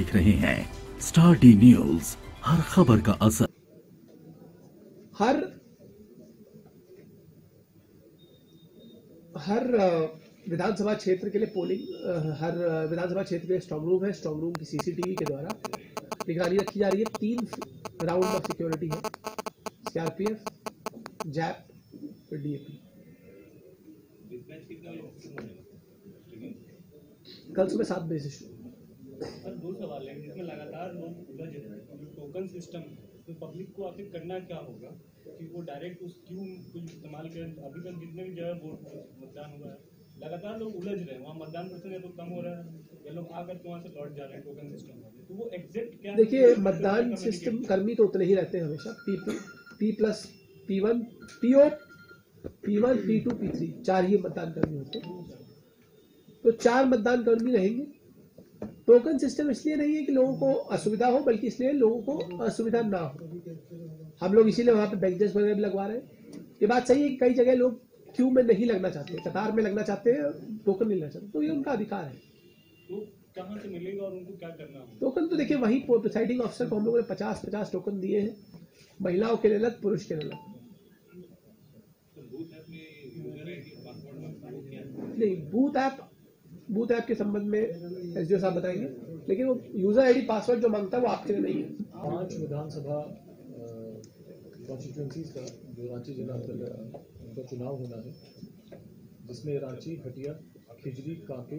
देख रहे हैं स्टार टी न्यूज, हर खबर का असर। हर विधानसभा क्षेत्र के लिए पोलिंग, हर विधानसभा क्षेत्र में स्ट्रांग रूम है। स्ट्रांग रूम की सीसीटीवी के द्वारा निगरानी रखी जा रही है। 3 राउंड ऑफ सिक्योरिटी है, सीआरपीएफ, जैप और डीएपी। कल सुबह 7 बजे से शुरू। सर, 2 सवाल हैं जिसमें लगातार लोग उलझ रहे हैं। जो टोकन सिस्टम, तो पब्लिक को आखिर करना क्या होगा कि वो डायरेक्ट उस क्यू को इस्तेमाल करें। अभी तक जितने भी जगह मतदान हुआ है, लगातार लोग उलझ रहे हैं। वहाँ मतदान प्रतिशत तो कम हो रहा है, या लोग आकर के वहाँ से लौट जा रहे हैं टोकन सिस्टम वाले। तो वो एग्जैक्ट क्या, देखिए, मतदान सिस्टम कर्मी तो उतने ही रहते हैं हमेशा। P+, P1, PO, P1, P2, P3 4 ही मतदान कर्मी होते हैं। तो 4 मतदान कर्मी रहेंगे। टोकन सिस्टम इसलिए नहीं है कि लोगों को असुविधा हो, बल्कि इसलिए लोगों को असुविधा ना हो। हम लोग इसीलिए वहाँ पे बेंचेस वगैरह भी लगवा रहे हैं। ये बात सही है कि कई जगह लोग क्यू में नहीं लगना चाहते, कतार में लगना चाहते हैं, टोकन नहीं लगना चाहते, तो ये उनका अधिकार है। तो कहाँ से मिलेगा और उनको क्या करना होगा? टोकन तो देखिए, वही प्रिसाइडिंग ऑफिसर को हम लोगों ने 50-50 टोकन दिए हैं, महिलाओं के लिए अलग, पुरुष के लिए अलग। नहीं, बूथ ऐप के संबंध में एसडीओ साहब बताएंगे, लेकिन वो यूजर आईडी पासवर्ड जो मांगता है वो आपके लिए नहीं है। 5 विधानसभा कॉन्स्टिट्यूंसीज का जो रांची जिला अंतर्गत उनका चुनाव होना है, जिसमें रांची, हटिया, खिजरी, कांके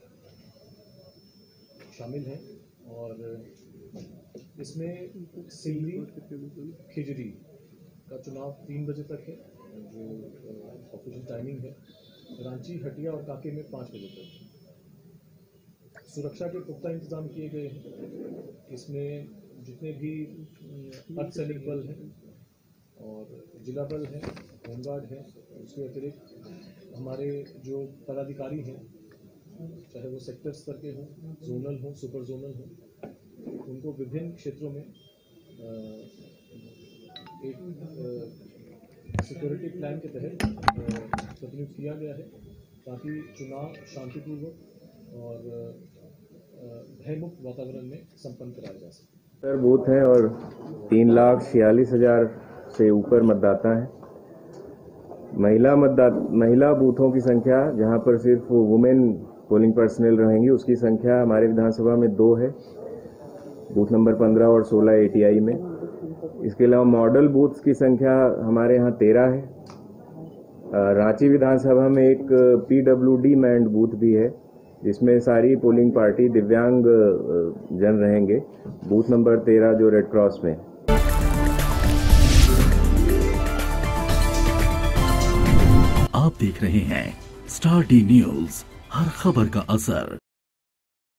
शामिल हैं। और इसमें सिल्ली, खिजरी का चुनाव 3 बजे तक है, जो ऑफिशियल टाइमिंग है। रांची, हटिया और कांके में 5 बजे तक। सुरक्षा के पुख्ता इंतजाम किए गए हैं। इसमें जितने भी अर्धसैनिक बल हैं और जिला बल हैं, होमगार्ड हैं, उसके अतिरिक्त हमारे जो पदाधिकारी हैं, चाहे वो सेक्टर स्तर के हों, जोनल हों, सुपर जोनल हों, उनको विभिन्न क्षेत्रों में एक सिक्योरिटी प्लान के तहत प्रतिनियुक्त किया गया है, ताकि चुनाव शांतिपूर्वक और भयमुक्त वातावरण में संपन्न कराया जा सके। बूथ हैं और 3,46,000 से ऊपर मतदाता हैं। महिला बूथों की संख्या, जहां पर सिर्फ वुमेन पोलिंग पर्सनल रहेंगी, उसकी संख्या हमारे विधानसभा में 2 है, बूथ नंबर 15 और 16 ATI में। इसके अलावा मॉडल बूथ्स की संख्या हमारे यहाँ 13 है। रांची विधानसभा में एक PWD मैंड बूथ भी है, जिसमें सारी पोलिंग पार्टी दिव्यांग जन रहेंगे, बूथ नंबर 13 जो रेड क्रॉस में। आप देख रहे हैं स्टार टी न्यूज, हर खबर का असर।